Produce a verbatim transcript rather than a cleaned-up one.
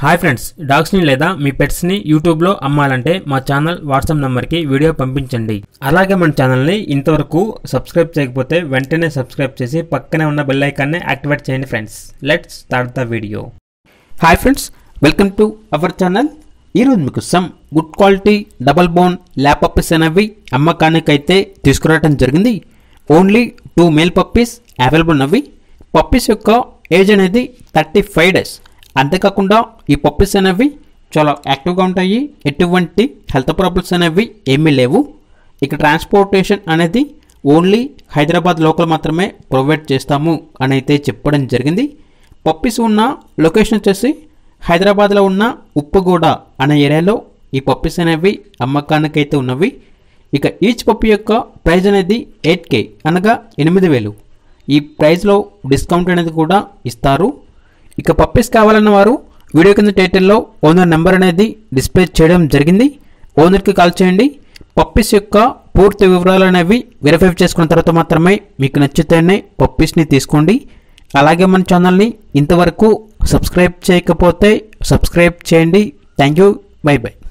Hi friends, డాగ్స్ని లేదా మీ పెట్స్ని యూట్యూబ్లో అమ్మాలంటే మా ఛానల్ వాట్సాప్ నెంబర్కి వీడియో పంపించండి. అలాగే మన ఛానల్ని ఇంతవరకు సబ్స్క్రైబ్ చేయకపోతే వెంటనే సబ్స్క్రైబ్ చేసి పక్కనే ఉన్న బెల్ ఐకాన్ని యాక్టివేట్ చేయండి friends. Let's start the video. Hi friends, welcome to our channel. ఈరోజు మీకు some good quality double bone lab puppies అనేవి అమ్మకానికైతే తీసుకురావడం జరిగింది. Only two male puppies available ఉన్నవి. పప్పీస్ యొక్క ఏజ్ అనేది థర్టీ ఫైవ్ డేస్. అంతేకాకుండా ఈ పప్పీస్ అనేవి చాలా యాక్టివ్గా ఉంటాయి. ఎటువంటి హెల్త్ ప్రాబ్లమ్స్ అనేవి ఏమీ లేవు. ఇక ట్రాన్స్పోర్టేషన్ అనేది ఓన్లీ హైదరాబాద్ లోకల్ మాత్రమే ప్రొవైడ్ చేస్తాము అని అయితే చెప్పడం జరిగింది. పప్పీస్ ఉన్న లొకేషన్ వచ్చేసి హైదరాబాద్లో ఉన్న ఉప్పుగూడ అనే ఏరియాలో ఈ పప్పీస్ అనేవి అమ్మకానికి అయితే ఉన్నవి. ఇక ఈచ్ పప్పీ యొక్క ప్రైస్ అనేది ఎయిట్ కే అనగా ఎనిమిది వేలు. ఈ ప్రైస్లో డిస్కౌంట్ అనేది కూడా ఇస్తారు. ఇక పప్పీస్ కావాలన్న వారు వీడియో కింద టైటిల్లో ఓనర్ నెంబర్ అనేది డిస్ప్లే చేయడం జరిగింది. ఓనర్కి కాల్ చేయండి. పప్పీస్ యొక్క పూర్తి వివరాలు అనేవి వెరిఫై చేసుకున్న తర్వాత మాత్రమే మీకు నచ్చితేనే పప్పీస్ని తీసుకోండి. అలాగే మన ఛానల్ని ఇంతవరకు సబ్స్క్రైబ్ చేయకపోతే సబ్స్క్రైబ్ చేయండి. Thank you. Bye by.